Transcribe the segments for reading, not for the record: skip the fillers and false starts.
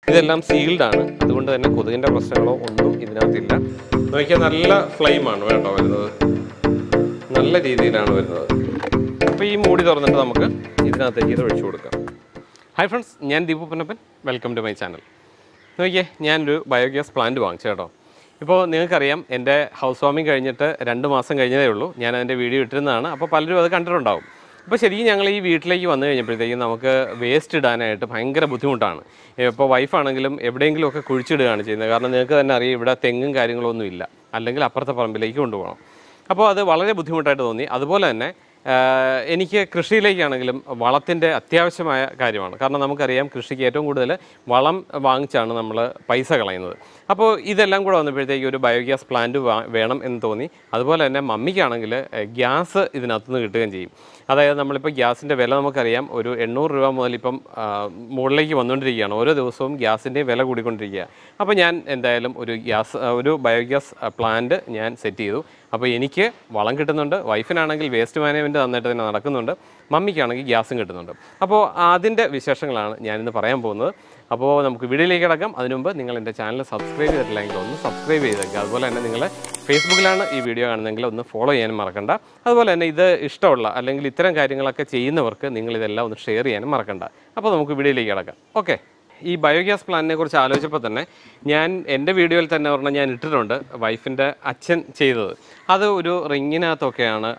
ഇതെല്ലാം സീൽഡ് ആണ്, അതുകൊണ്ട് തന്നെ കൊതുകിൻ്റെ പ്രശ്നങ്ങളോ ഒന്നും ഇതിനകത്തില്ല. നോക്കിയാൽ നല്ല ഫ്ലെയിമാണ് കേട്ടോ വരുന്നത്, നല്ല രീതിയിലാണ് വരുന്നത്. അപ്പോൾ ഈ മൂടി തുറന്നിട്ട് നമുക്ക് ഇതിനകത്തേക്ക് ഇത് ഒഴിച്ചു കൊടുക്കാം. ഹായ് ഫ്രണ്ട്സ്, ഞാൻ Deepu Ponnappan, welcome to my channel. നോക്കിയേ, ഞാനൊരു ബയോഗ്യാസ് പ്ലാന്റ് വാങ്ങിച്ചു കേട്ടോ. ഇപ്പോൾ നിങ്ങൾക്കറിയാം, എൻ്റെ ഹൗസ് വാമിങ് കഴിഞ്ഞിട്ട് 2 മാസം കഴിഞ്ഞതേ ഉള്ളൂ. ഞാൻ അതിൻ്റെ വീഡിയോ ഇട്ടിരുന്നതാണ്, അപ്പോൾ പലരും അത് കണ്ടിട്ടുണ്ടാവും. അപ്പോൾ ശരിക്കും ഞങ്ങൾ ഈ വീട്ടിലേക്ക് വന്നു കഴിഞ്ഞപ്പോഴത്തേക്കും നമുക്ക് വേസ്റ്റ് ഇടാനായിട്ട് ഭയങ്കര ബുദ്ധിമുട്ടാണ്. ഇപ്പോൾ വൈഫാണെങ്കിലും എവിടെയെങ്കിലുമൊക്കെ കുഴിച്ചിടുകയാണ് ചെയ്യുന്നത്. കാരണം നിങ്ങൾക്ക് തന്നെ അറിയാം, ഇവിടെ തെങ്ങും കാര്യങ്ങളൊന്നും ഇല്ല, അല്ലെങ്കിൽ അപ്പുറത്തെ പറമ്പിലേക്ക് കൊണ്ടുപോകണം. അപ്പോൾ അത് വളരെ ബുദ്ധിമുട്ടായിട്ട് തോന്നി. അതുപോലെ തന്നെ എനിക്ക് കൃഷിയിലേക്കാണെങ്കിലും വളത്തിൻ്റെ അത്യാവശ്യമായ കാര്യമാണ്. കാരണം നമുക്കറിയാം, കൃഷിക്ക് ഏറ്റവും കൂടുതൽ വളം വാങ്ങിച്ചാണ് നമ്മൾ പൈസ കളയുന്നത്. അപ്പോൾ ഇതെല്ലാം കൂടെ വന്നപ്പോഴത്തേക്ക് ഒരു ബയോഗ്യാസ് പ്ലാന്റ് വേണം എന്ന് തോന്നി. അതുപോലെ തന്നെ മമ്മിക്കാണെങ്കിൽ ഗ്യാസ് ഇതിനകത്തുനിന്ന് കിട്ടുകയും ചെയ്യും. അതായത് നമ്മളിപ്പോൾ ഗ്യാസിൻ്റെ വില നമുക്കറിയാം, ഒരു 800 രൂപ മുതൽ ഇപ്പം മുകളിലേക്ക് വന്നുകൊണ്ടിരിക്കുകയാണ്. ഓരോ ദിവസവും ഗ്യാസിൻ്റെ വില കൂടിക്കൊണ്ടിരിക്കുക. അപ്പോൾ ഞാൻ എന്തായാലും ഒരു ബയോഗ്യാസ് പ്ലാന്റ് ഞാൻ സെറ്റ് ചെയ്തു. അപ്പോൾ എനിക്ക് വളം കിട്ടുന്നുണ്ട്, വൈഫിനാണെങ്കിൽ വേസ്റ്റ് മാനേജ്മെൻറ്റ് നന്നായിട്ട് തന്നെ നടക്കുന്നുണ്ട്, മമ്മിക്കാണെങ്കിൽ ഗ്യാസും കിട്ടുന്നുണ്ട്. അപ്പോൾ അതിൻ്റെ വിശേഷങ്ങളാണ് ഞാനിന്ന് പറയാൻ പോകുന്നത്. അപ്പോൾ നമുക്ക് വീഡിയോയിലേക്ക് കിടക്കാം. അതിനു മുമ്പ് നിങ്ങൾ എൻ്റെ ചാനൽ സബ്സ്ക്രൈബ് ചെയ്തിട്ടില്ലെങ്കിൽ ഒന്ന് സബ്സ്ക്രൈബ് ചെയ്തേക്കുക. അതുപോലെ തന്നെ നിങ്ങൾ ഫേസ്ബുക്കിലാണ് ഈ വീഡിയോ കാണുന്നതെങ്കിൽ ഒന്ന് ഫോളോ ചെയ്യാനും മറക്കണ്ട. അതുപോലെ തന്നെ ഇത് ഇഷ്ടമുള്ള അല്ലെങ്കിൽ ഇത്തരം കാര്യങ്ങളൊക്കെ ചെയ്യുന്നവർക്ക് നിങ്ങളിതെല്ലാം ഒന്ന് ഷെയർ ചെയ്യാനും മറക്കണ്ട. അപ്പോൾ നമുക്ക് വീഡിയോയിലേക്ക് കിടക്കാം. ഓക്കെ, ഈ ബയോഗ്യാസ് പ്ലാന്റിനെ കുറിച്ച് ആലോചിച്ചപ്പോൾ തന്നെ ഞാൻ എൻ്റെ വീഡിയോയിൽ തന്നെ പറഞ്ഞാൽ ഞാൻ ഇട്ടിട്ടുണ്ട്, വൈഫിൻ്റെ അച്ഛൻ ചെയ്തത്. അത് ഒരു റിങ്ങിനകത്തൊക്കെയാണ്,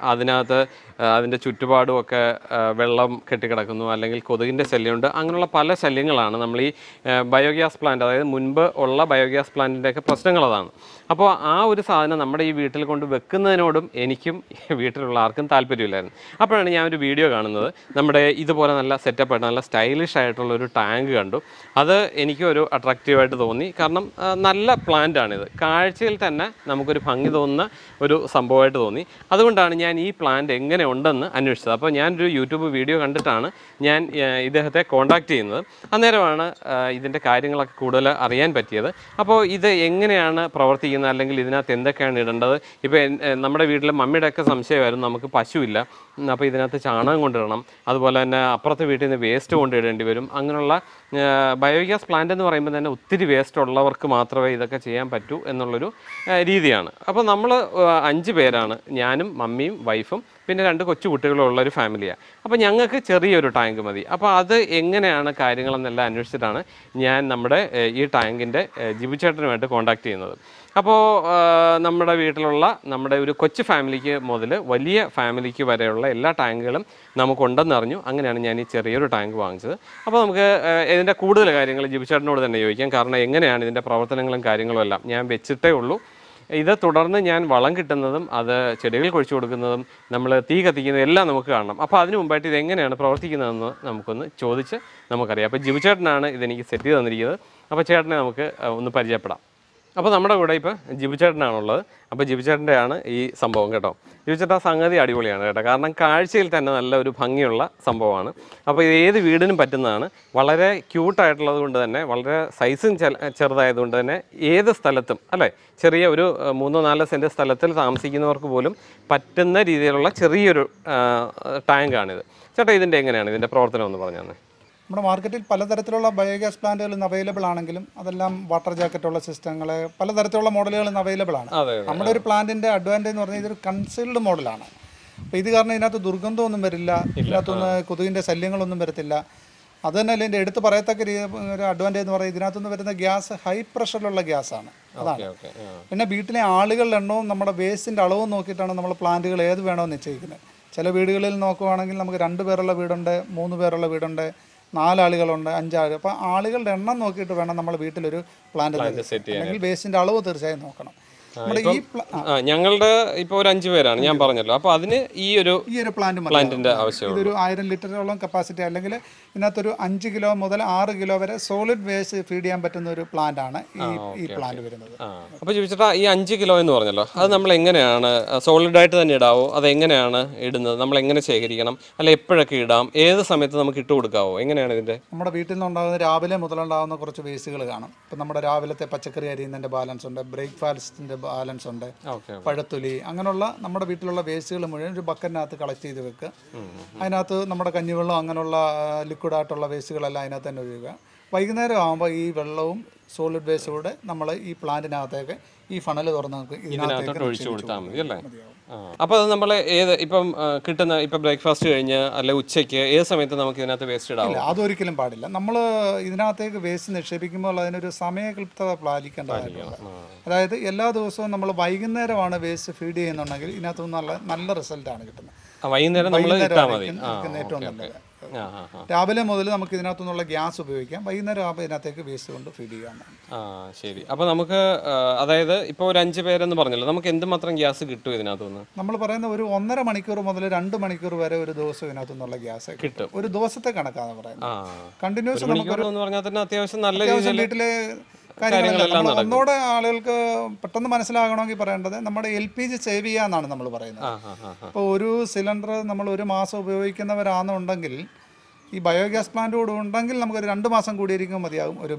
അതിൻ്റെ ചുറ്റുപാടുമൊക്കെ വെള്ളം കെട്ടിക്കിടക്കുന്നു, അല്ലെങ്കിൽ കൊതുകിൻ്റെ ശല്യമുണ്ട്. അങ്ങനെയുള്ള പല ശല്യങ്ങളാണ് നമ്മൾ ഈ ബയോഗ്യാസ് പ്ലാന്റ്, അതായത് മുൻപ് ഉള്ള ബയോഗ്യാസ് പ്ലാന്റിൻ്റെയൊക്കെ പ്രശ്നങ്ങൾ അതാണ്. അപ്പോൾ ആ ഒരു സാധനം നമ്മുടെ ഈ വീട്ടിൽ കൊണ്ട് വെക്കുന്നതിനോടും എനിക്കും വീട്ടിലുള്ള ആർക്കും താല്പര്യമില്ലായിരുന്നു. അപ്പോഴാണ് ഞാൻ ഒരു വീഡിയോ കാണുന്നത്, നമ്മുടെ ഇതുപോലെ നല്ല സെറ്റപ്പായിട്ട് നല്ല സ്റ്റൈലിഷ് ആയിട്ടുള്ളൊരു ടാങ്ക് കണ്ടു. അത് എനിക്ക് ഒരു അട്രാക്റ്റീവായിട്ട് തോന്നി. കാരണം നല്ല പ്ലാന്റാണിത്, കാഴ്ചയിൽ തന്നെ നമുക്കൊരു ഭംഗി തോന്നുന്ന ഒരു സംഭവമായിട്ട് തോന്നി. അതുകൊണ്ടാണ് ഞാൻ ഈ പ്ലാന്റ് എങ്ങനെ ഉണ്ടെന്ന് അന്വേഷിച്ചത്. അപ്പോൾ ഞാനൊരു യൂട്യൂബ് വീഡിയോ കണ്ടിട്ടാണ് ഞാൻ ഇദ്ദേഹത്തെ കോൺടാക്റ്റ് ചെയ്യുന്നത്. അന്നേരമാണ് ഇതിൻ്റെ കാര്യങ്ങളൊക്കെ കൂടുതൽ അറിയാൻ പറ്റിയത്. അപ്പോൾ ഇത് എങ്ങനെയാണ് പ്രവർത്തിക്കുന്നത്, അല്ലെങ്കിൽ ഇതിനകത്ത് എന്തൊക്കെയാണ് ഇടേണ്ടത്. ഇപ്പോൾ നമ്മുടെ വീട്ടിലെ മമ്മിയുടെയൊക്കെ സംശയമായിരുന്നു, നമുക്ക് പശുവില്ല, അപ്പോൾ ഇതിനകത്ത് ചാണകം കൊണ്ടിടണം, അതുപോലെ തന്നെ അപ്പുറത്തെ വീട്ടിൽ നിന്ന് വേസ്റ്റ് കൊണ്ടിടേണ്ടി വരും. അങ്ങനെയുള്ള ബയോഗ്യാസ് പ്ലാന്റ് എന്ന് പറയുമ്പോൾ തന്നെ ഒത്തിരി വേസ്റ്റ് ഉള്ളവർക്ക് മാത്രമേ ഇതൊക്കെ ചെയ്യാൻ പറ്റൂ എന്നുള്ളൊരു രീതിയാണ്. അപ്പോൾ നമ്മൾ 5 പേരാണ്, ഞാനും മമ്മിയും വൈഫും പിന്നെ 2 കൊച്ചു കുട്ടികളുള്ളൊരു ഫാമിലിയാണ്. അപ്പോൾ ഞങ്ങൾക്ക് ചെറിയൊരു ടാങ്ക് മതി. അപ്പോൾ അത് എങ്ങനെയാണ് കാര്യങ്ങളെന്നെല്ലാം അന്വേഷിച്ചിട്ടാണ് ഞാൻ നമ്മുടെ ഈ ടാങ്കിൻ്റെ ജിബുചേട്ടനുമായിട്ട് കോൺടാക്ട് ചെയ്യുന്നത്. അപ്പോൾ നമ്മുടെ വീട്ടിലുള്ള നമ്മുടെ ഒരു കൊച്ചു ഫാമിലിക്ക് മുതൽ വലിയ ഫാമിലിക്ക് വരെയുള്ള എല്ലാ ടാങ്കുകളും നമുക്കുണ്ടെന്ന് അറിഞ്ഞു. അങ്ങനെയാണ് ഞാൻ ഈ ചെറിയൊരു ടാങ്ക് വാങ്ങിച്ചത്. അപ്പോൾ നമുക്ക് ഇതിൻ്റെ കൂടുതൽ കാര്യങ്ങൾ ജിബുചേട്ടനോട് തന്നെ ചോദിക്കാം. കാരണം എങ്ങനെയാണ് ഇതിൻ്റെ പ്രവർത്തനങ്ങളും കാര്യങ്ങളും എല്ലാം ഞാൻ വെച്ചിട്ടേ ഉള്ളൂ. ഇത് തുടർന്ന് ഞാൻ വളം കിട്ടുന്നതും അത് ചെടികൾക്ക് ഒഴിച്ചു കൊടുക്കുന്നതും നമ്മൾ തീ കത്തിക്കുന്നതും എല്ലാം നമുക്ക് കാണണം. അപ്പോൾ അതിന് മുമ്പായിട്ട് ഇത് എങ്ങനെയാണ് പ്രവർത്തിക്കുന്നതെന്ന് നമുക്കൊന്ന് ചോദിച്ച് നമുക്കറിയാം. അപ്പോൾ ജിബുചേട്ടനാണ് ഇതെനിക്ക് സെറ്റ് ചെയ്ത് തന്നിരിക്കുന്നത്. അപ്പോൾ ചേട്ടനെ നമുക്ക് ഒന്ന് പരിചയപ്പെടാം. അപ്പോൾ നമ്മുടെ കൂടെ ഇപ്പോൾ ജിബുചേട്ടനാണുള്ളത്. അപ്പോൾ ജിബുചേട്ടൻ്റെയാണ് ഈ സംഭവം കേട്ടോ. ജിബുചേട്ടൻ സംഗതി അടിപൊളിയാണ് കേട്ടോ. കാരണം കാഴ്ചയിൽ തന്നെ നല്ല ഒരു ഭംഗിയുള്ള സംഭവമാണ്. അപ്പോൾ ഇത് ഏത് വീടിനും പറ്റുന്നതാണ്. വളരെ ക്യൂട്ടായിട്ടുള്ളത് കൊണ്ട് തന്നെ, വളരെ സൈസും ചെറുതായതുകൊണ്ട് തന്നെ ഏത് സ്ഥലത്തും അല്ലേ, ചെറിയ ഒരു 3-4 സെൻറ്റ് സ്ഥലത്തിൽ താമസിക്കുന്നവർക്ക് പോലും പറ്റുന്ന രീതിയിലുള്ള ചെറിയൊരു ടാങ്കാണിത്. ചേട്ടാ, ഇതിൻ്റെ എങ്ങനെയാണ് ഇതിൻ്റെ പ്രവർത്തനം എന്ന് പറഞ്ഞു തന്നെ? നമ്മുടെ മാർക്കറ്റിൽ പലതരത്തിലുള്ള ബയോഗ്യാസ് പ്ലാന്റുകൾ ഇന്ന് അവൈലബിൾ ആണെങ്കിലും അതെല്ലാം വാട്ടർ ജാക്കറ്റുള്ള സിസ്റ്റങ്ങൾ, പലതരത്തിലുള്ള മോഡലുകൾ ഇന്ന് അവൈലബിൾ ആണ്. നമ്മുടെ ഒരു പ്ലാന്റിൻ്റെ അഡ്വാൻറ്റേജ് എന്ന് പറഞ്ഞാൽ ഇതൊരു കൺസീൽഡ് മോഡലാണ്. അപ്പോൾ ഇത് കാരണം ഇതിനകത്ത് ദുർഗന്ധമൊന്നും വരില്ല, ഇതിനകത്തൊന്ന് കൊതുകിൻ്റെ ശല്യങ്ങളൊന്നും വരത്തില്ല. അത് തന്നെയല്ല ഇതിൻ്റെ എടുത്ത് പറയത്തക്ക ഒരു അഡ്വാൻറ്റേജ് എന്ന് പറയുന്നത്, ഇതിനകത്തുനിന്ന് വരുന്ന ഗ്യാസ് ഹൈ പ്രഷറിലുള്ള ഗ്യാസാണ്. അതാണ്. പിന്നെ വീട്ടിലെ ആളുകളുടെ എണ്ണവും നമ്മുടെ വേസ്റ്റിൻ്റെ അളവും നോക്കിയിട്ടാണ് നമ്മൾ പ്ലാന്റുകൾ ഏത് വേണമെന്ന് നിശ്ചയിക്കുന്നത്. ചില വീടുകളിൽ നോക്കുവാണെങ്കിൽ നമുക്ക് 2 പേരുള്ള വീടുണ്ട്, 3 പേരുള്ള വീടുണ്ട്, 4 ആളുകളുണ്ട്, 5 ആളുകൾ. അപ്പോൾ ആളുകളുടെ എണ്ണം നോക്കിയിട്ട് വേണം നമ്മൾ വീട്ടിലൊരു പ്ലാന്റ് സെറ്റ് ചെയ്യാൻ. അല്ലെങ്കിൽ വേസ്റ്റിൻ്റെ അളവ് തീർച്ചയായും നോക്കണം. ഞങ്ങളുടെ ഇപ്പോൾ ഒരു 5 പേരാണ്, ഞാൻ പറഞ്ഞല്ലോ. അപ്പോൾ അതിന് ഈ ഒരു പ്ലാന്റിന്റെ ആവശ്യം, ഇതൊരു 1000 ലിറ്ററോളം കപ്പാസിറ്റി, അല്ലെങ്കിൽ ഇതിനകത്തൊരു 5 കിലോ മുതൽ 6 കിലോ വരെ സോളിഡ് വേസ്റ്റ് ഫീഡ് ചെയ്യാൻ പറ്റുന്ന ഒരു പ്ലാന്റ് ആണ് ഈ പ്ലാന്റ് വരുന്നത്. അപ്പോൾ ചോദിച്ചിട്ടാ, ഈ 5 കിലോ എന്ന് പറഞ്ഞല്ലോ, അത് നമ്മൾ എങ്ങനെയാണ് സോളിഡായിട്ട് തന്നെ ഇടാവോ? അത് എങ്ങനെയാണ് ഇടുന്നത്? നമ്മൾ എങ്ങനെ ശേഖരിക്കണം? അല്ല എപ്പോഴൊക്കെ ഇടാം? ഏത് സമയത്ത് നമുക്ക് ഇട്ട് കൊടുക്കാവോ? എങ്ങനെയാണ് ഇതിന്റെ? നമ്മുടെ വീട്ടിൽ നിന്നുണ്ടാകുന്ന രാവിലെ മുതലുണ്ടാകുന്ന കുറച്ച് വേസ്റ്റുകൾ കാണും. ഇപ്പം നമ്മുടെ രാവിലത്തെ പച്ചക്കറി അരിയുന്നതിന്റെ ബാലൻസ് ഉണ്ട്, ബ്രേക്ക്ഫാസ്റ്റിന്റെ ബാലൻസ് ഉണ്ട്, പഴത്തൊലി, അങ്ങനെയുള്ള നമ്മുടെ വീട്ടിലുള്ള വേസ്റ്റുകൾ മുഴുവൻ ഒരു ബക്കറ്റിനകത്ത് കളക്ട് ചെയ്ത് വെക്കുക. അതിനകത്ത് നമ്മുടെ കഞ്ഞിവെള്ളം അങ്ങനെയുള്ള ലിക്വിഡായിട്ടുള്ള വേസ്റ്റുകളെല്ലാം അതിനകത്ത് തന്നെ ഒഴിയുക. വൈകുന്നേരം ആകുമ്പോൾ ഈ വെള്ളവും സോളിഡ് വേസ്റ്റും കൂടെ നമ്മൾ ഈ പ്ലാന്റിനകത്തേക്ക് ഈ ഫണൽ തുറന്ന് നമുക്ക് ഇതിനകത്തോട്ട് ഒഴിച്ചു കൊടുത്താൽ മതി അല്ലേ? അപ്പോൾ അത് നമ്മൾ ഇപ്പം കിട്ടുന്ന ഇപ്പം ബ്രേക്ക്ഫാസ്റ്റ് കഴിഞ്ഞ് അല്ലെ ഉച്ചയ്ക്ക് ഏത് സമയത്ത് നമുക്ക് ഇതിനകത്ത് വേസ്റ്റ് ഇടാം? അതൊരിക്കലും പാടില്ല. നമ്മൾ ഇതിനകത്തേക്ക് വേസ്റ്റ് നിക്ഷേപിക്കുമ്പോൾ അതിനൊരു സമയക്ലിപ്തത പാലിക്കേണ്ടതായിട്ടുണ്ട്. അതായത് എല്ലാ ദിവസവും നമ്മൾ വൈകുന്നേരമാണ് വേസ്റ്റ് ഫീഡ് ചെയ്യുന്നുണ്ടെങ്കിൽ ഇതിനകത്ത് നല്ല റിസൾട്ടാണ് കിട്ടുന്നത്. വൈകുന്നേരം നമ്മൾ ഇട്ടാൽ മതി. ഏറ്റവും നല്ലത്. രാവിലെ മുതൽ നമുക്ക് ഇതിനകത്തു നിന്നുള്ള ഗ്യാസ് ഉപയോഗിക്കാം. വൈകുന്നേരം ആകുമ്പോൾ ഇതിനകത്തേക്ക് വേസ്റ്റ് കൊണ്ട് ഫീഡ് ചെയ്യാവുന്നതാണ്. ശരി. അപ്പോൾ നമുക്ക് അതായത് ഇപ്പോൾ ഒരു 5 പേരെന്ന് പറഞ്ഞല്ലോ, നമുക്ക് എന്തുമാത്രം ഗ്യാസ് കിട്ടും ഇതിനകത്തുനിന്ന്? നമ്മൾ പറയുന്ന ഒരു 1.5 മണിക്കൂർ മുതൽ 2 മണിക്കൂർ വരെ ഒരു ദിവസം ഇതിനകത്തു നിന്നുള്ള ഗ്യാസ് കിട്ടും. ഒരു ദിവസത്തെ കണക്കാണ് പറയുന്നത്. കണ്ടിന്യൂസ് പറഞ്ഞാൽ തന്നെ അത്യാവശ്യം നല്ല രീതിയിൽ വീട്ടിലെ കാര്യങ്ങളെല്ലാം ഒന്നോടെ ആളുകൾക്ക് പെട്ടെന്ന് മനസ്സിലാകണമെങ്കിൽ പറയേണ്ടത് നമ്മുടെ LPG സേവ് ചെയ്യാന്നാണ് നമ്മൾ പറയുന്നത്. അപ്പോൾ ഒരു സിലിണ്ടർ നമ്മൾ ഒരു മാസം ഉപയോഗിക്കുന്നവരാണെന്നുണ്ടെങ്കിൽ ഈ ബയോഗ്യാസ് പ്ലാന്റ് കൂടെ ഉണ്ടെങ്കിൽ നമുക്കൊരു 2 മാസം കൂടിയിരിക്കും മതിയാകും ഒരു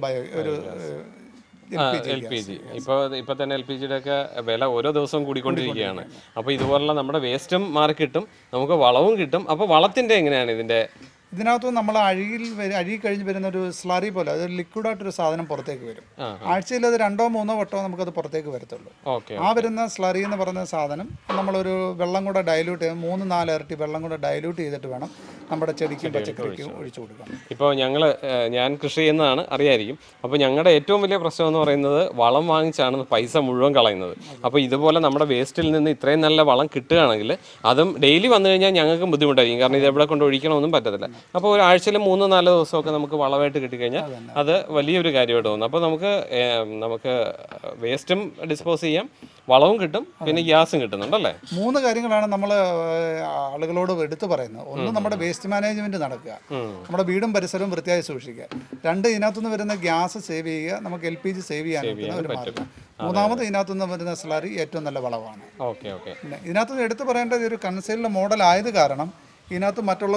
LPG. ഇപ്പോൾ തന്നെ LPGയുടെ ഒക്കെ വില ഓരോ ദിവസവും കൂടിക്കൊണ്ടിരിക്കുകയാണ്. അപ്പോൾ ഇതുപോലുള്ള നമ്മുടെ വേസ്റ്റും മാറി കിട്ടും, നമുക്ക് വളവും കിട്ടും. അപ്പോൾ വളത്തിൻ്റെ എങ്ങനെയാണ് ഇതിനകത്ത് നമ്മൾ അഴുകി കഴിഞ്ഞ് വരുന്ന ഒരു സ്ലറി പോലെ അതൊരു ലിക്വിഡായിട്ടൊരു സാധനം പുറത്തേക്ക് വരും. ആഴ്ചയിൽ അത് 2 or 3 വട്ടമോ നമുക്കത് പുറത്തേക്ക് വരത്തുള്ളൂ. ആ വരുന്ന സ്ലറി എന്ന് പറയുന്ന സാധനം നമ്മളൊരു വെള്ളം കൂടെ ഡൈല്യൂട്ട് ചെയ്ത് 3-4 ഇരട്ടി വെള്ളം കൂടെ ഡൈല്യൂട്ട് ചെയ്തിട്ട് വേണം നമ്മുടെ ചെടിക്കും പച്ചക്കറിക്കും ഒഴിച്ചു കൊടുക്കണം. ഇപ്പോൾ ഞാൻ കൃഷി ചെയ്യുന്നതാണ്, അറിയായിരിക്കും. അപ്പോൾ ഞങ്ങളുടെ ഏറ്റവും വലിയ പ്രശ്നം എന്ന് പറയുന്നത് വളം വാങ്ങിച്ചാണ് പൈസ മുഴുവൻ കളയുന്നത്. അപ്പോൾ ഇതുപോലെ നമ്മുടെ വേസ്റ്റിൽ നിന്ന് ഇത്രയും നല്ല വളം കിട്ടുകയാണെങ്കിൽ അതും ഡെയിലി വന്നു കഴിഞ്ഞാൽ ഞങ്ങൾക്കും ബുദ്ധിമുട്ടായിരിക്കും. കാരണം ഇത് എവിടെ കൊണ്ട് ഒഴിക്കണമെന്നും പറ്റത്തില്ല. അപ്പോൾ ഒരാഴ്ചയിൽ 3-4 ദിവസമൊക്കെ നമുക്ക് വളമായിട്ട് കിട്ടിക്കഴിഞ്ഞാൽ അത് വലിയൊരു കാര്യമായിട്ട് തോന്നും. അപ്പോൾ നമുക്ക് വേസ്റ്റും ഡിസ്പോസ് ചെയ്യാം, വളവും കിട്ടും, പിന്നെ ഗ്യാസും കിട്ടുന്നുണ്ടല്ലേ? 3 കാര്യങ്ങളാണ് നമ്മൾ ആളുകളോട് എടുത്തു പറയുന്നത്. ഒന്ന്, നമ്മുടെ വേസ്റ്റ് മാനേജ്മെന്റ് നടക്കുക, നമ്മുടെ വീടും പരിസരവും വൃത്തിയായി സൂക്ഷിക്കുക. 2, ഇതിനകത്തുനിന്ന് വരുന്ന ഗ്യാസ് സേവ് ചെയ്യുക, നമുക്ക് LPG സേവ് ചെയ്യാൻ ഒരു മാർഗ്ഗം. 3ാമത്, ഇതിനകത്തുനിന്ന് വരുന്ന സ്ലറി ഏറ്റവും നല്ല വളമാണ്. പിന്നെ ഇതിനകത്തുനിന്ന് എടുത്തു പറയേണ്ടത് ഒരു കൺസൈൽഡ് മോഡൽ ആയത് കാരണം ഇതിനകത്ത് മറ്റുള്ള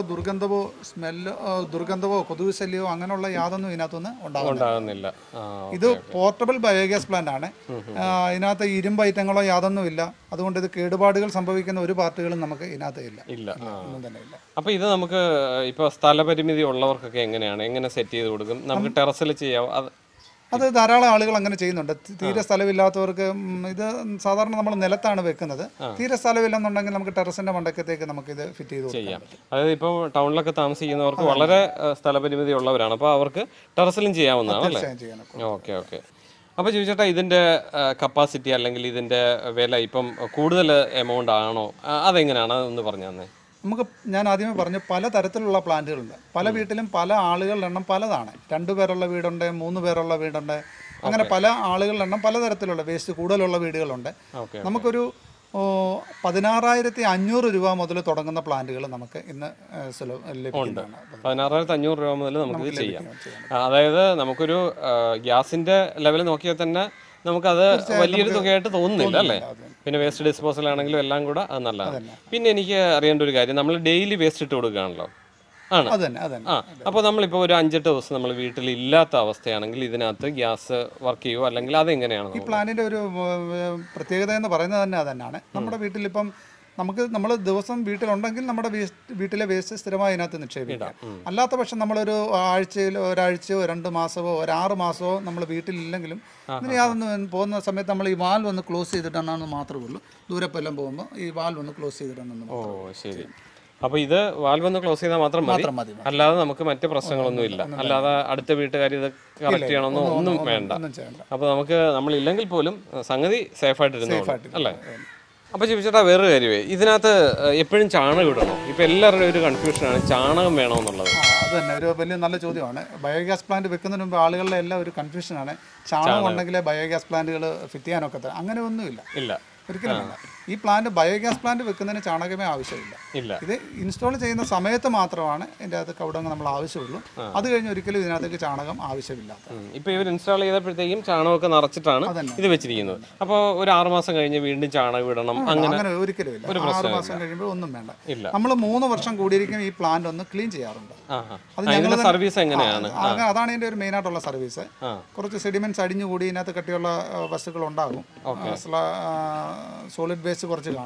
ദുർഗന്ധമോ കൊതുക് ശല്യമോ അങ്ങനെയുള്ള യാതൊന്നും ഇതിനകത്തുനിന്ന് ഉണ്ടാകുന്നില്ല. ഇത് പോർട്ടബിൾ ബയോഗ്യാസ് പ്ലാന്റ് ആണ്. ഇതിനകത്ത് ഇരുമ്പ് ഐറ്റങ്ങളോ യാതൊന്നും ഇല്ല. അതുകൊണ്ട് ഇത് കേടുപാടുകൾ സംഭവിക്കുന്ന ഒരു പാർട്ടുകളും നമുക്ക് ഇതിനകത്ത് ഇല്ല. ഒന്നും തന്നെ ഇല്ല. അപ്പോൾ ഇത് നമുക്ക് ഇപ്പോൾ സ്ഥലപരിമിതി ഉള്ളവർക്കൊക്കെ എങ്ങനെ സെറ്റ് ചെയ്ത് കൊടുക്കും? നമുക്ക് ടെറസിൽ ചെയ്യാം. അത് ധാരാളം ആളുകൾ അങ്ങനെ ചെയ്യുന്നുണ്ട്. തീരെ സ്ഥലമില്ലാത്തവർക്ക് ഇത് സാധാരണ നമ്മൾ നിലത്താണ് വെക്കുന്നത്. തീരെ സ്ഥലമില്ലെന്നുണ്ടെങ്കിൽ നമുക്ക് ടെറസിന്റെ മണ്ടക്കത്തേക്ക് നമുക്ക് ഇത് ഫിറ്റ് ചെയ്ത് ചെയ്യാം. അതായത് ഇപ്പോൾ ടൗണിലൊക്കെ താമസിക്കുന്നവർക്ക് വളരെ സ്ഥലപരിമിതി ഉള്ളവരാണ്, അപ്പോൾ അവർക്ക് ടെറസിലും ചെയ്യാവുന്നതാണ്. ഓക്കെ. അപ്പോൾ ചോദിച്ചേട്ടാ, ഇതിൻ്റെ കപ്പാസിറ്റി അല്ലെങ്കിൽ ഇതിൻ്റെ വില ഇപ്പം കൂടുതൽ എമൗണ്ട് ആണോ? അതെങ്ങനെയാണ്, അതൊന്ന് പറഞ്ഞു തന്നെ. ഞാൻ ആദ്യമേ പറഞ്ഞു, പല തരത്തിലുള്ള പ്ലാന്റുകളുണ്ട്. പല വീട്ടിലും പല ആളുകളുടെ എണ്ണം പലതാണ്. 2 പേരുള്ള വീടുണ്ട്, 3 പേരുള്ള വീടുണ്ട്. അങ്ങനെ പല ആളുകളുടെ എണ്ണം പലതരത്തിലുള്ള വേസ്റ്റ് കൂടുതലുള്ള വീടുകളുണ്ട്. നമുക്കൊരു 16,500 രൂപ മുതൽ തുടങ്ങുന്ന പ്ലാന്റുകൾ നമുക്ക് ഇന്ന് ലഭ്യമാണ്. 16,500 രൂപ മുതൽ നമുക്ക് ചെയ്യാം. അതായത് നമുക്കൊരു ഗ്യാസിൻ്റെ ലെവൽ നോക്കിയാൽ തന്നെ നമുക്കത് വലിയൊരു തുകയായിട്ട് തോന്നുന്നില്ല അല്ലേ? പിന്നെ വേസ്റ്റ് ഡിസ്പോസൽ ആണെങ്കിലും എല്ലാം കൂടെ അത് നല്ലതാണ്. പിന്നെ എനിക്ക് അറിയേണ്ട ഒരു കാര്യം, നമ്മൾ ഡെയിലി വേസ്റ്റ് ഇട്ട് കൊടുക്കുകയാണല്ലോ, ആണ്? അപ്പോൾ നമ്മളിപ്പോൾ ഒരു 5-8 ദിവസം നമ്മൾ വീട്ടിൽ ഇല്ലാത്ത അവസ്ഥയാണെങ്കിൽ ഇതിനകത്ത് ഗ്യാസ് വർക്ക് ചെയ്യുമോ, അല്ലെങ്കിൽ അതെങ്ങനെയാണ്? ഈ പ്ലാന്റിന്റെ ഒരു പ്രത്യേകത എന്ന് പറയുന്നത് തന്നെ അതന്നെയാണ്. നമ്മുടെ വീട്ടിലിപ്പം നമ്മൾ ദിവസം വീട്ടിലുണ്ടെങ്കിൽ നമ്മുടെ വീട്ടിലെ വേസ്റ്റ് സ്ഥിരമായി അതിനകത്ത് നിക്ഷേപിക്കാം. അല്ലാത്ത പക്ഷം നമ്മളൊരു ഒരാഴ്ചയോ 2 മാസമോ 6 മാസമോ നമ്മൾ വീട്ടിലില്ലെങ്കിലും ഇതിന് യാതൊന്നും പോകുന്ന സമയത്ത് നമ്മൾ ഈ വാൽവ് ഒന്ന് ക്ലോസ് ചെയ്തിട്ടാണെന്ന് മാത്രമേ ഉള്ളൂ. ദൂരപ്പെല്ലാം പോകുമ്പോൾ ഈ വാൽവ് ഒന്ന് ക്ലോസ് ചെയ്തിട്ടാണെന്ന്. ശരി. അപ്പോൾ ഇത് വാൽവ് ഒന്ന് ക്ലോസ് ചെയ്താൽ മാത്രം മതി, അല്ലാതെ നമുക്ക് മറ്റ് പ്രശ്നങ്ങളൊന്നും ഇല്ല. അല്ലാതെ അടുത്ത വീട്ടുകാർ ഇത് കറക്റ്റ് ചെയ്യണമെന്നോ ഒന്നും വേണ്ട. അപ്പോൾ നമ്മളില്ലെങ്കിൽ പോലും സംഗതി സേഫായിട്ടിരുന്നു അല്ലേ? അപ്പോൾ ചോദിച്ചാൽ വേറൊരു കാര്യമേ, ഇതിനകത്ത് എപ്പോഴും ചാണകം ഇടണോ? ഇപ്പോൾ എല്ലാവരുടെയും ഒരു കൺഫ്യൂഷനാണ്, ചാണകം വേണോ എന്നുള്ളത്. അത് തന്നെ ഒരു വലിയ നല്ല ചോദ്യമാണ്. ബയോഗ്യാസ് പ്ലാന്റ് വെക്കുന്നതിന് മുമ്പ് ആളുകളുടെ എല്ലാം ഒരു കൺഫ്യൂഷനാണ്, ചാണകം ഉണ്ടെങ്കിലേ ബയോഗ്യാസ് പ്ലാന്റുകൾ ഫിറ്റ് ചെയ്യാനൊക്കെ. അങ്ങനെ ഒന്നുമില്ല, ഒരിക്കലും വേണ്ട. ഈ പ്ലാന്റ് ബയോഗ്യാസ് പ്ലാന്റ് വെക്കുന്നതിന് ചാണകമേ ആവശ്യമില്ല. ഇത് ഇൻസ്റ്റാൾ ചെയ്യുന്ന സമയത്ത് മാത്രമാണ് ഇതിൻ്റെ അകത്ത് കൗടങ്ങ് നമ്മൾ ആവശ്യമുള്ളൂ. അത് കഴിഞ്ഞ് ഒരിക്കലും ഇതിനകത്തേക്ക് ചാണകം ആവശ്യമില്ല. ഇപ്പോൾ ഇവർ ഇൻസ്റ്റാൾ ചെയ്തപ്പോഴത്തേക്കും ചാണകമൊക്കെ നിറച്ചിട്ടാണ് ഇത് വെച്ചിരിക്കുന്നത്. അപ്പോൾ ഒരു 6 മാസം കഴിഞ്ഞ് വീണ്ടും ചാണകം ഇടണം, അങ്ങനെ ഒരിക്കലും ഇല്ല. 6 മാസം കഴിയുമ്പോൾ ഒന്നും വേണ്ട. നമ്മൾ 3 വർഷം കൂടിയിരിക്കും ഈ പ്ലാന്റ് ഒന്ന് ക്ലീൻ ചെയ്യാറുണ്ട്. അത് ഞങ്ങളുടെ സർവീസ് എങ്ങനെയാണ്? അതാണ് ഇതിൻ്റെ ഒരു മെയിനായിട്ടുള്ള സർവീസ്. കുറച്ച് സെഡിമെന്റ്സ് അടിഞ്ഞുകൂടി ഇതിനകത്ത് കട്ടിയുള്ള വസ്തുക്കൾ ഉണ്ടാകും. സോളിഡ് വേസ്റ്റ് കുറച്ച് കാണും.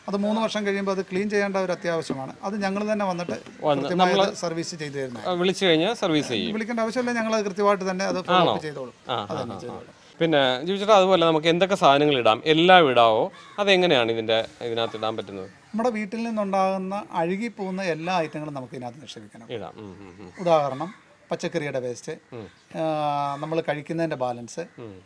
അത് 3 വർഷം കഴിയുമ്പോൾ അത് ക്ലീൻ ചെയ്യേണ്ട ഒരു അത്യാവശ്യമാണ്. അത് ഞങ്ങൾ തന്നെ വന്നിട്ട് കൃത്യമായി സർവീസ് ചെയ്തു തരുന്നത്. വിളിച്ചു കഴിഞ്ഞാൽ സർവീസ് ചെയ്യും. വിളിക്കേണ്ട ആവശ്യമില്ല, ഞങ്ങൾ കൃത്യമായിട്ട് തന്നെ അത് ഫോളോ അപ്പ് ചെയ്തോളും. പിന്നെ ജീവിച്ചിട്ട് അതുപോലെ നമുക്ക് എന്തൊക്കെ സാധനങ്ങൾ ഇടാം, എല്ലാം ഇടാവോ, അതെങ്ങനെയാണ് ഇതിനകത്ത് ഇടാൻ പറ്റുന്നത്? നമ്മുടെ വീട്ടിൽ നിന്നുണ്ടാകുന്ന അഴുകിപ്പോകുന്ന എല്ലാ ഐറ്റങ്ങളും നമുക്ക് ഇതിനകത്ത് നിക്ഷേപിക്കണം. ഇടാം. ഉദാഹരണം പച്ചക്കറിയുടെ വേസ്റ്റ്, നമ്മൾ കഴിക്കുന്നതിൻ്റെ ബാലൻസ്,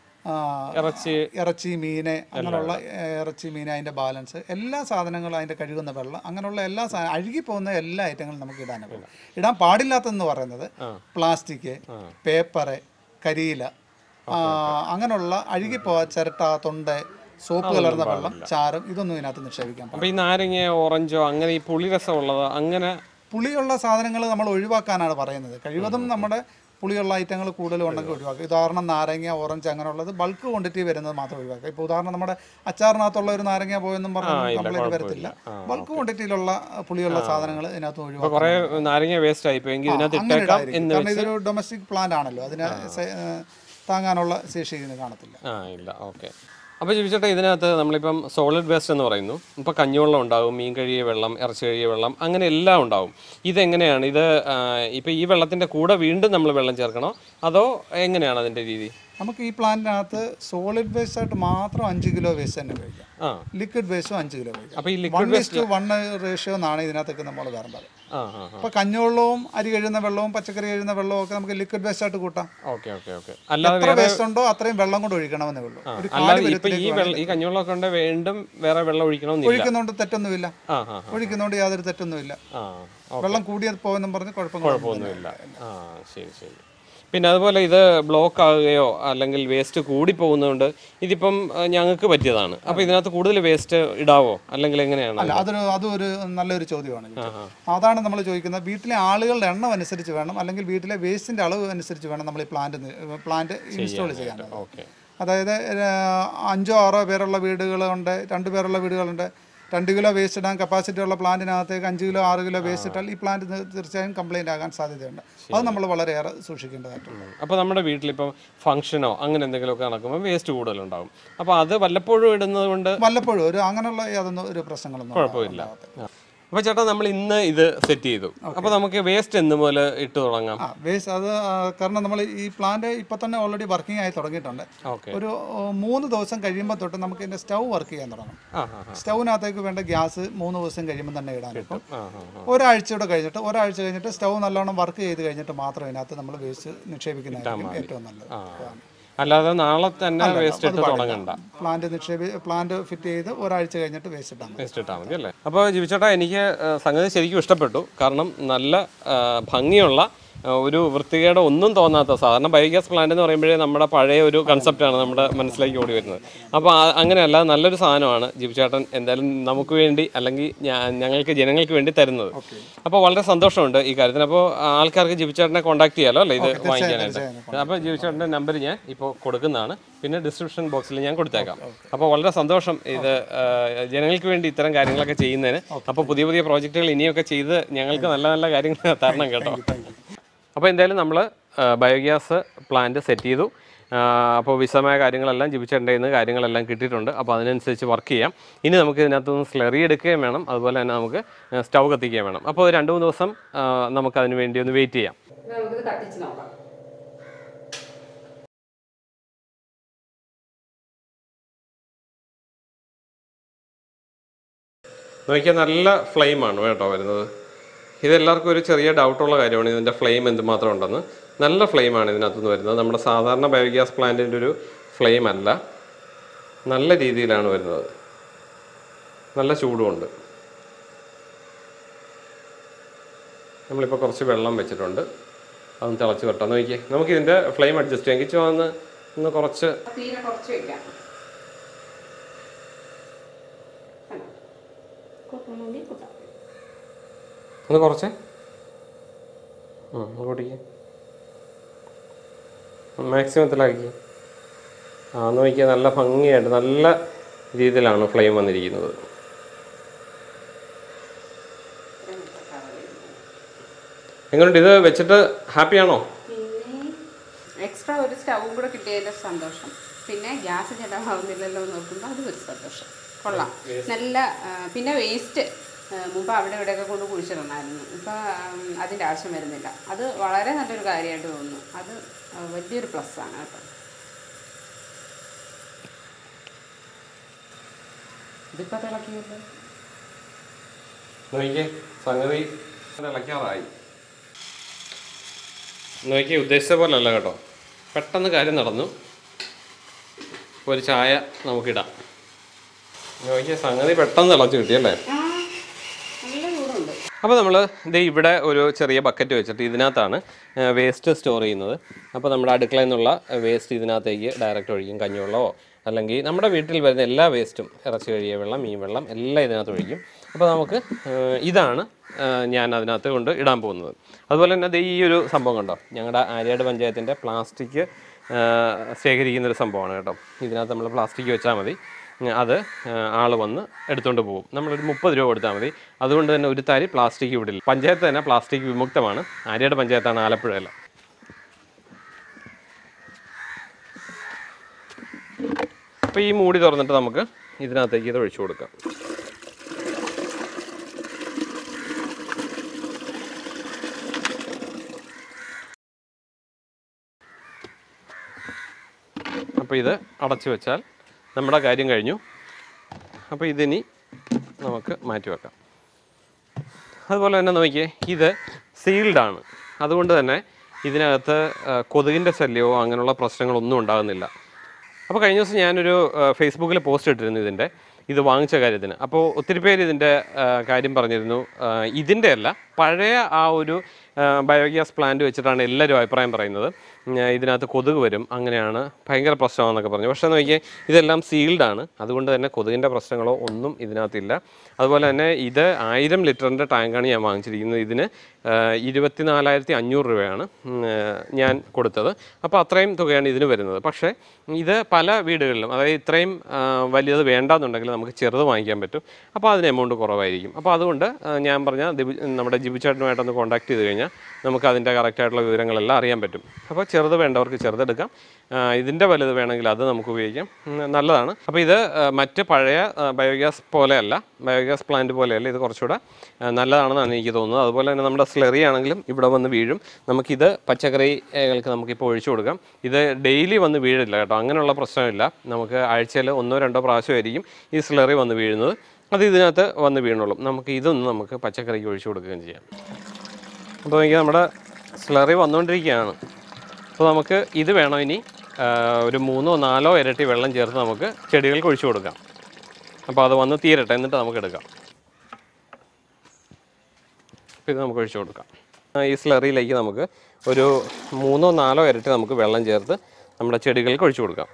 ഇറച്ചി മീന്, അങ്ങനെയുള്ള ഇറച്ചി മീൻ അതിൻ്റെ ബാലൻസ്, എല്ലാ സാധനങ്ങളും, അതിൻ്റെ കഴുകുന്ന വെള്ളം, അങ്ങനെയുള്ള എല്ലാ അഴുകിപ്പോകുന്ന എല്ലാ ഐറ്റങ്ങളും നമുക്ക് ഇടാനാകും. ഇടാൻ പാടില്ലാത്തതെന്ന് പറയുന്നത് പ്ലാസ്റ്റിക്, പേപ്പറ്, കരിയില, അങ്ങനെയുള്ള അഴുകിപ്പോവാ ചിരട്ട, തൊണ്ട, സോപ്പ് കലർന്ന വെള്ളം, ചാരം, ഇതൊന്നും ഇതിനകത്ത് നിക്ഷേപിക്കാൻ പാടില്ല. ഈ നാരങ്ങ, ഓറഞ്ചോ, അങ്ങനെ ഈ പുളിരസമുള്ളത്, അങ്ങനെ പുളിയുള്ള സാധനങ്ങൾ നമ്മൾ ഒഴിവാക്കാനാണ് പറയുന്നത്. കഴിവതും നമ്മുടെ പുളിയുള്ള ഐറ്റങ്ങൾ കൂടുതലും ഉണ്ടെങ്കിൽ ഒഴിവാക്കുക. ഉദാഹരണം നാരങ്ങ, ഓറഞ്ച്, അങ്ങനെയുള്ളത് ബൾക്ക് ക്വാണ്ടിറ്റി വരുന്നത് മാത്രം ഒഴിവാക്കുക. ഇപ്പോൾ ഉദാഹരണം നമ്മുടെ അച്ചാറിനകത്തുള്ള ഒരു നാരങ്ങ പോയെന്നും പറഞ്ഞാൽ കംപ്ലൈൻറ്റ് വരത്തില്ല. ബൾക്ക് ക്വാണ്ടിറ്റിയിലുള്ള പുളിയുള്ള സാധനങ്ങൾ ഇതിനകത്ത് ഒഴിവാക്കുക. നാരങ്ങ വേസ്റ്റ് ആയിപ്പോയെങ്കിൽ കാരണം ഇതൊരു ഡൊമസ്റ്റിക് പ്ലാന്റ് ആണല്ലോ, അതിനെ താങ്ങാനുള്ള ശേഷി ഇതിന് കാണത്തില്ല. ഇല്ല. ഓക്കെ. അപ്പോൾ ചോദിച്ചോട്ടെ, ഇതിനകത്ത് നമ്മളിപ്പം സോളിഡ് വേസ്റ്റ് എന്ന് പറയുന്നു. ഇപ്പോൾ കഞ്ഞിവെള്ളം ഉണ്ടാകും, മീൻ കഴുകിയ വെള്ളം, ഇറച്ചി കഴുകിയ വെള്ളം, അങ്ങനെ എല്ലാം ഉണ്ടാവും. ഇതെങ്ങനെയാണ് ഇത് ഇപ്പോൾ ഈ വെള്ളത്തിൻ്റെ കൂടെ വീണ്ടും നമ്മൾ വെള്ളം ചേർക്കണോ, അതോ എങ്ങനെയാണ് അതിൻ്റെ രീതി? നമുക്ക് ഈ പ്ലാന്റിനകത്ത് സോളിഡ് വേസ്റ്റ് ആയിട്ട് മാത്രം 5 കിലോ വേസ്റ്റ് തന്നെ ഉപയോഗിക്കാം. ലിക്വിഡ് വേസ്റ്റും 5 കിലോ ഉപയോഗിക്കാം. അപ്പോൾ ഈ ലിക്വിഡ് വേസ്റ്റ് 1:1 റേഷ്യോ എന്നാണ് ഇതിനകത്തൊക്കെ നമ്മൾ വരേണ്ടത്. അപ്പോൾ കഞ്ഞിവെള്ളവും അരി കഴുകുന്ന വെള്ളവും പച്ചക്കറി കഴുകുന്ന വെള്ളവും ഒക്കെ നമുക്ക് ലിക്വിഡ് വേസ്റ്റ് ആയിട്ട് കൂട്ടാം. എത്ര വേസ്റ്റ് ഉണ്ടോ അത്രയും വെള്ളം കൊണ്ട് ഒഴിക്കണമെന്നേ ഉള്ളൂ. ഈ കഞ്ഞിവെള്ളമൊക്കെ ഉണ്ട് വീണ്ടും വേറെ വെള്ളം ഒഴിക്കുന്നതുകൊണ്ട് തെറ്റൊന്നുമില്ല, ഒഴിക്കുന്നതുകൊണ്ട് യാതൊരു തെറ്റൊന്നുമില്ല. വെള്ളം കൂടിയത് പോയെന്നും പറഞ്ഞ് കുഴപ്പമൊന്നുമില്ല. ശരി ശരി. പിന്നെ അതുപോലെ ഇത് ബ്ലോക്ക് ആകുകയോ അല്ലെങ്കിൽ വേസ്റ്റ് കൂടി പോകുന്നതുകൊണ്ട് ഇതിപ്പം ഞങ്ങൾക്ക് പറ്റിയതാണ്. അപ്പോൾ ഇതിനകത്ത് കൂടുതൽ വേസ്റ്റ് ഇടാവോ അല്ലെങ്കിൽ എങ്ങനെയാണ്? അല്ല, അതൊരു നല്ലൊരു ചോദ്യമാണ്. അതാണ് നമ്മൾ ചോദിക്കുന്നത്. വീട്ടിലെ ആളുകളുടെ എണ്ണം അനുസരിച്ച് വേണം, അല്ലെങ്കിൽ വീട്ടിലെ വേസ്റ്റിൻ്റെ അളവ് അനുസരിച്ച് വേണം നമ്മൾ ഈ പ്ലാന്റ് ഇൻസ്റ്റാൾ ചെയ്യാൻ. അതായത് 5-6 പേരുള്ള വീടുകളുണ്ട്, 2 പേരുള്ള വീടുകളുണ്ട്. 2 കിലോ വേസ്റ്റ് ഇടാൻ കപ്പാസിറ്റി ഉള്ള പ്ലാന്റിനകത്തേക്ക് 5 കിലോ 6 കിലോ വേസ്റ്റ് ഇട്ടാൽ ഈ പ്ലാന്റ് തീർച്ചയായും കംപ്ലൈൻറ്റ് ആകാൻ സാധ്യതയുണ്ട്. അത് നമ്മൾ വളരെയേറെ സൂക്ഷിക്കേണ്ടതായിട്ടുണ്ട്. അപ്പോൾ നമ്മുടെ വീട്ടിലിപ്പം ഫംഗ്ഷനോ അങ്ങനെ എന്തെങ്കിലുമൊക്കെ നടക്കുമ്പോൾ വേസ്റ്റ് കൂടുതലുണ്ടാകും. അപ്പോൾ അത് വല്ലപ്പോഴും ഇടുന്നത് കൊണ്ട് വല്ലപ്പോഴും അങ്ങനെയുള്ള യാതൊന്നും ഒരു പ്രശ്നങ്ങളൊന്നും കുഴപ്പമില്ല. അപ്പോൾ ചേട്ടാ, നമ്മൾ ഇന്ന് ഇത് സെറ്റ് ചെയ്തു. അപ്പോൾ നമുക്ക് വേസ്റ്റ് എന്ന് പോലെ ഇട്ട് തുടങ്ങാം. വേസ്റ്റ് അത് കാരണം നമ്മൾ ഈ പ്ലാന്റ് ഇപ്പം തന്നെ ഓൾറെഡി വർക്കിംഗ് ആയി തുടങ്ങിയിട്ടുണ്ട്. ഒരു 3 ദിവസം കഴിയുമ്പോൾ തൊട്ട് നമുക്ക് ഇതിൻ്റെ സ്റ്റൗ വർക്ക് ചെയ്യാൻ തുടങ്ങും. സ്റ്റൗവിനകത്തേക്ക് വേണ്ട ഗ്യാസ് 3 ദിവസം കഴിയുമ്പോൾ തന്നെ ഇടാൻ കിട്ടും. ഒരാഴ്ച കഴിഞ്ഞിട്ട് സ്റ്റൗ നല്ലോണം വർക്ക് ചെയ്ത് കഴിഞ്ഞിട്ട് മാത്രം ഇതിനകത്ത് നമ്മൾ വേസ്റ്റ് നിക്ഷേപിക്കുന്നതായിരിക്കും ഏറ്റവും നല്ലത്. അല്ലാതെ നാളെ തന്നെ വേസ്റ്റ് ഇട്ട് തുടങ്ങണ്ട. പ്ലാന്റ് ഫിറ്റ് ചെയ്ത് ഒരാഴ്ച കഴിഞ്ഞിട്ട് വേസ്റ്റ് ഇട്ടാൽ മതി അല്ലേ? അപ്പോൾ ജീവിച്ചേട്ടാ, എനിക്ക് സംഗതി ശരിക്കും ഇഷ്ടപ്പെട്ടു. കാരണം നല്ല ഭംഗിയുള്ള ഒരു വൃത്തികേട് ഒന്നും തോന്നാത്ത, സാധാരണ ബയോഗ്യാസ് പ്ലാന്റ് എന്ന് പറയുമ്പോഴേ നമ്മുടെ പഴയ ഒരു കൺസെപ്റ്റാണ് നമ്മുടെ മനസ്സിലേക്ക് ഓടി വരുന്നത്. അപ്പോൾ അങ്ങനെയല്ല, നല്ലൊരു സാധനമാണ് ജിബിച്ചേട്ടൻ എന്തായാലും നമുക്ക് വേണ്ടി അല്ലെങ്കിൽ ഞങ്ങൾക്ക് ജനങ്ങൾക്ക് വേണ്ടി തരുന്നത്. അപ്പോൾ വളരെ സന്തോഷമുണ്ട് ഈ കാര്യത്തിന്. അപ്പോൾ ആൾക്കാർക്ക് ജിബിച്ചേട്ടനെ കോൺടാക്ട് ചെയ്യാമല്ലോ അല്ലേ ഇത് വാങ്ങിക്കാനായിട്ട്? അപ്പോൾ ജിബിച്ചേട്ടൻ്റെ നമ്പർ ഞാൻ ഇപ്പോൾ കൊടുക്കുന്നതാണ്, പിന്നെ ഡിസ്ക്രിപ്ഷൻ ബോക്സിൽ ഞാൻ കൊടുത്തേക്കാം. അപ്പോൾ വളരെ സന്തോഷം ഇത് ജനങ്ങൾക്ക് വേണ്ടി ഇത്തരം കാര്യങ്ങളൊക്കെ ചെയ്യുന്നതിന്. അപ്പോൾ പുതിയ പുതിയ പ്രോജക്റ്റുകൾ ഇനിയൊക്കെ ചെയ്ത് ഞങ്ങൾക്ക് നല്ല നല്ല കാര്യങ്ങൾ തരണം കേട്ടോ. അപ്പോൾ എന്തായാലും നമ്മൾ ബയോഗ്യാസ് പ്ലാന്റ് സെറ്റ് ചെയ്തു. അപ്പോൾ വിശദമായ കാര്യങ്ങളെല്ലാം ജിബിച്ചേട്ടൻ്റെ നിന്ന് കാര്യങ്ങളെല്ലാം കിട്ടിയിട്ടുണ്ട്. അപ്പോൾ അതിനനുസരിച്ച് വർക്ക് ചെയ്യാം. ഇനി നമുക്ക് ഇതിനകത്തുനിന്ന് സ്ലറി എടുക്കുകയും വേണം, അതുപോലെ തന്നെ നമുക്ക് സ്റ്റൗ കത്തിക്കുകയും വേണം. അപ്പോൾ 2-3 ദിവസം നമുക്കതിന് വേണ്ടി ഒന്ന് വെയിറ്റ് ചെയ്യാം. നോക്കിയാൽ നല്ല ഫ്ലെയിമാണ് കേട്ടോ വരുന്നത്. ഇതെല്ലാവർക്കും ഒരു ചെറിയ ഡൗട്ടുള്ള കാര്യമാണ്, ഇതിൻ്റെ ഫ്ലെയിം എന്തുമാത്രം ഉണ്ടെന്ന്. നല്ല ഫ്ലെയിമാണ് ഇതിനകത്തുനിന്ന് വരുന്നത്. നമ്മുടെ സാധാരണ ബയോഗ്യാസ് പ്ലാന്റിൻ്റെ ഒരു ഫ്ലെയിം അല്ല, നല്ല രീതിയിലാണ് വരുന്നത്. നല്ല ചൂടുമുണ്ട്. നമ്മളിപ്പോൾ കുറച്ച് വെള്ളം വെച്ചിട്ടുണ്ട്, അതൊന്ന് തിളച്ച് വരട്ടെ. നോക്കിയേ, നമുക്കിതിൻ്റെ ഫ്ലെയിം അഡ്ജസ്റ്റ് ചെയ്യാം. കിച്ചു ഒന്ന് കുറച്ച് ഒന്ന് കുറച്ച് കൂട്ടിക്ക്, മാക്സിമത്തിലാക്കി. നോക്കിയാൽ നല്ല ഭംഗിയായിട്ട് നല്ല രീതിയിലാണ് ഫ്ലെയിം വന്നിരിക്കുന്നത്. എങ്ങനെയുണ്ട് ഇത് വെച്ചിട്ട്? ഹാപ്പിയാണോ? എക്സ്ട്രാ ഒരു സ്റ്റൗ കൂടെ കിട്ടിയതിൻ്റെ സന്തോഷം, പിന്നെ ഗ്യാസ് ചിലവാകുന്നില്ലല്ലോ എന്ന് നോക്കുമ്പോൾ അതും ഒരു സന്തോഷം. കൊള്ളാം. നല്ല പിന്നെ വേസ്റ്റ് മുമ്പ് അവിടെ ഇവിടെയൊക്കെ കൊണ്ട് കുഴിച്ചിടണമായിരുന്നു. ഇപ്പം അതിൻ്റെ ആവശ്യം വരുന്നില്ല. അത് വളരെ നല്ലൊരു കാര്യമായിട്ട് തോന്നുന്നു. അത് വലിയൊരു പ്ലസ്സാണ് കേട്ടോ. ഇതിപ്പോൾ തിളക്കിയല്ലോ. നോക്കിയേ സംഗതി ഇളക്കാറായി. നോക്കിയേ ഉദ്ദേശിച്ച പോലെ അല്ല കേട്ടോ, പെട്ടെന്ന് കാര്യം നടന്നു. ഒരു ചായ നമുക്കിടാം. നോക്കിയേ സംഗതി പെട്ടെന്ന് തിളച്ച് കിട്ടിയല്ലേ. അപ്പോൾ നമ്മൾ ഇത് ഇവിടെ ഒരു ചെറിയ ബക്കറ്റ് വെച്ചിട്ട് ഇതിനകത്താണ് വേസ്റ്റ് സ്റ്റോർ ചെയ്യുന്നത്. അപ്പോൾ നമ്മുടെ അടുക്കളയിൽ നിന്നുള്ള വേസ്റ്റ് ഇതിനകത്തേക്ക് ഡയറക്റ്റ് ഒഴിക്കും. കഞ്ഞിവെള്ളമോ അല്ലെങ്കിൽ നമ്മുടെ വീട്ടിൽ വരുന്ന എല്ലാ വേസ്റ്റും, ഇറച്ചി കഴിയ വെള്ളം, മീൻ വെള്ളം എല്ലാം ഇതിനകത്ത് ഒഴിക്കും. അപ്പോൾ നമുക്ക് ഇതാണ് ഞാൻ അതിനകത്ത് കൊണ്ട് ഇടാൻ പോകുന്നത്. അതുപോലെ തന്നെ ഈ ഒരു സംഭവം കണ്ടോ, ഞങ്ങളുടെ ആര്യാട് പഞ്ചായത്തിൻ്റെ പ്ലാസ്റ്റിക് ശേഖരിക്കുന്നൊരു സംഭവമാണ് കേട്ടോ. ഇതിനകത്ത് നമ്മൾ പ്ലാസ്റ്റിക് വെച്ചാൽ മതി, അത് ആൾ വന്ന് എടുത്തുകൊണ്ട് പോകും. നമ്മളൊരു 30 രൂപ കൊടുത്താൽ മതി. അതുകൊണ്ട് തന്നെ ഒരു തരി പ്ലാസ്റ്റിക് വിടില്ല. പഞ്ചായത്ത് തന്നെ പ്ലാസ്റ്റിക് വിമുക്തമാണ്. ആര്യാട് പഞ്ചായത്താണ്, ആലപ്പുഴയല്ല. അപ്പോൾ ഈ മൂടി തുറന്നിട്ട് നമുക്ക് ഇതിനകത്തേക്ക് ഇത് ഒഴിച്ചു കൊടുക്കാം. അപ്പോൾ ഇത് അടച്ചു വെച്ചാൽ നമ്മുടെ കാര്യം കഴിഞ്ഞു. അപ്പോൾ ഇതിനി നമുക്ക് മാറ്റി വെക്കാം. അതുപോലെ തന്നെ നോക്കിയേ, ഇത് സീൽഡാണ്. അതുകൊണ്ട് തന്നെ ഇതിനകത്ത് കൊതുകിൻ്റെ ശല്യമോ അങ്ങനെയുള്ള പ്രശ്നങ്ങളൊന്നും ഉണ്ടാകുന്നില്ല. അപ്പോൾ കഴിഞ്ഞ ദിവസം ഞാനൊരു ഫേസ്ബുക്കിൽ പോസ്റ്റ് ഇട്ടിരുന്നു ഇത് വാങ്ങിച്ച കാര്യത്തിന്. അപ്പോൾ ഒത്തിരി പേര് ഇതിൻ്റെ കാര്യം പറഞ്ഞിരുന്നു. ഇതിൻ്റെ അല്ല, പഴയ ആ ഒരു ബയോഗ്യാസ് പ്ലാന്റ് വെച്ചിട്ടാണ് എല്ലാവരും അഭിപ്രായം പറയുന്നത്. ഇതിനകത്ത് കൊതുക് വരും, അങ്ങനെയാണ്, ഭയങ്കര പ്രശ്നമാണെന്നൊക്കെ പറഞ്ഞു. പക്ഷേ നോക്കിയേ, ഇതെല്ലാം സീൽഡാണ്. അതുകൊണ്ട് തന്നെ കൊതുകിൻ്റെ പ്രശ്നങ്ങളോ ഒന്നും ഇതിനകത്തില്ല. അതുപോലെ തന്നെ ഇത് 1000 ലിറ്ററിൻ്റെ ടാങ്കാണ് ഞാൻ വാങ്ങിച്ചിരിക്കുന്നത്. ഇതിന് 24,500 രൂപയാണ് ഞാൻ കൊടുത്തത്. അപ്പോൾ അത്രയും തുകയാണ് ഇതിന് വരുന്നത്. പക്ഷേ ഇത് പല വീടുകളിലും, അതായത് ഇത്രയും വലിയത് വേണ്ടാന്നുണ്ടെങ്കിൽ നമുക്ക് ചെറുത് വാങ്ങിക്കാൻ പറ്റും. അപ്പോൾ അതിന് എമൗണ്ട് കുറവായിരിക്കും. അപ്പോൾ അതുകൊണ്ട് ഞാൻ പറഞ്ഞ നമ്മുടെ ജിബു ചേട്ടനുമായിട്ടൊന്ന് കോൺടാക്ട് ചെയ്ത് കഴിഞ്ഞാൽ നമുക്ക് അതിൻ്റെ കറക്റ്റായിട്ടുള്ള വിവരങ്ങളെല്ലാം അറിയാൻ പറ്റും. അപ്പോൾ ചെറുത് വേണ്ടവർക്ക് ചെറുതെടുക്കാം, ഇതിൻ്റെ വലുത് വേണമെങ്കിൽ അത് നമുക്ക് ഉപയോഗിക്കാം, നല്ലതാണ്. അപ്പോൾ ഇത് മറ്റ് പഴയ ബയോഗ്യാസ് പോലെയല്ല, ബയോഗ്യാസ് പ്ലാന്റ് പോലെയല്ല, ഇത് കുറച്ചുകൂടെ നല്ലതാണെന്നാണ് എനിക്ക് തോന്നുന്നത്. അതുപോലെ തന്നെ നമ്മുടെ സ്ലറി ആണെങ്കിലും ഇവിടെ വന്ന് വീഴും. നമുക്കിത് പച്ചക്കറികൾക്ക് നമുക്കിപ്പോൾ ഒഴിച്ചു കൊടുക്കാം. ഇത് ഡെയിലി വന്ന് വീഴില്ല കേട്ടോ, അങ്ങനെയുള്ള പ്രശ്നമില്ല. നമുക്ക് ആഴ്ചയിൽ 1-2 പ്രാവശ്യമായിരിക്കും ഈ സ്ലറി വന്ന് വീഴുന്നത്. അത് ഇതിനകത്ത് വന്ന് വീണോളും. നമുക്ക് ഇതൊന്ന് നമുക്ക് പച്ചക്കറിക്ക് ഒഴിച്ചു കൊടുക്കുകയും ചെയ്യാം. അപ്പോൾ എനിക്ക് നമ്മുടെ സ്ലറി വന്നുകൊണ്ടിരിക്കുകയാണ്. അപ്പോൾ നമുക്ക് ഇത് വേണം ഇനി ഒരു 3-4 ഇരട്ടി വെള്ളം ചേർത്ത് നമുക്ക് ചെടികൾക്ക് ഒഴിച്ചു കൊടുക്കാം. അപ്പോൾ അത് വന്ന് തീരട്ടെ, എന്നിട്ട് നമുക്ക് എടുക്കാം. അപ്പോൾ ഇത് നമുക്ക് ഒഴിച്ചു കൊടുക്കാം. ഈ സ്ലറിയിലേക്ക് നമുക്ക് ഒരു 3-4 ഇരട്ടി നമുക്ക് വെള്ളം ചേർത്ത് നമ്മുടെ ചെടികൾക്ക് ഒഴിച്ചു കൊടുക്കാം.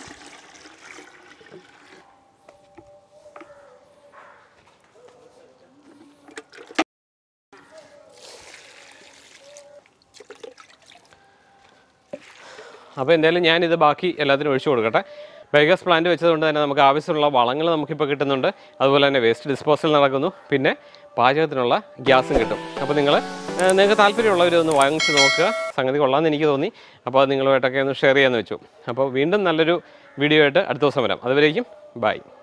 അപ്പോൾ എന്തായാലും ഞാനിത് ബാക്കി എല്ലാത്തിനും ഒഴിച്ചു കൊടുക്കട്ടെ. ബയോഗ്യാസ് പ്ലാന്റ് വെച്ചതുകൊണ്ട് തന്നെ നമുക്ക് ആവശ്യമുള്ള വളങ്ങൾ നമുക്കിപ്പോൾ കിട്ടുന്നുണ്ട്. അതുപോലെ തന്നെ വേസ്റ്റ് ഡിസ്പോസൽ നടക്കുന്നു, പിന്നെ പാചകത്തിനുള്ള ഗ്യാസും കിട്ടും. അപ്പോൾ നിങ്ങൾക്ക് താല്പര്യമുള്ളവരൊന്ന് വാങ്ങിച്ച് നോക്കുക. സംഗതി കൊള്ളാമെന്ന് എനിക്ക് തോന്നി. അപ്പോൾ അത് നിങ്ങളുമായിട്ടൊക്കെ ഒന്ന് ഷെയർ ചെയ്യാമെന്ന് വെച്ചു. അപ്പോൾ വീണ്ടും നല്ലൊരു വീഡിയോ ആയിട്ട് അടുത്ത ദിവസം വരാം. അതുവരേക്കും ബൈ.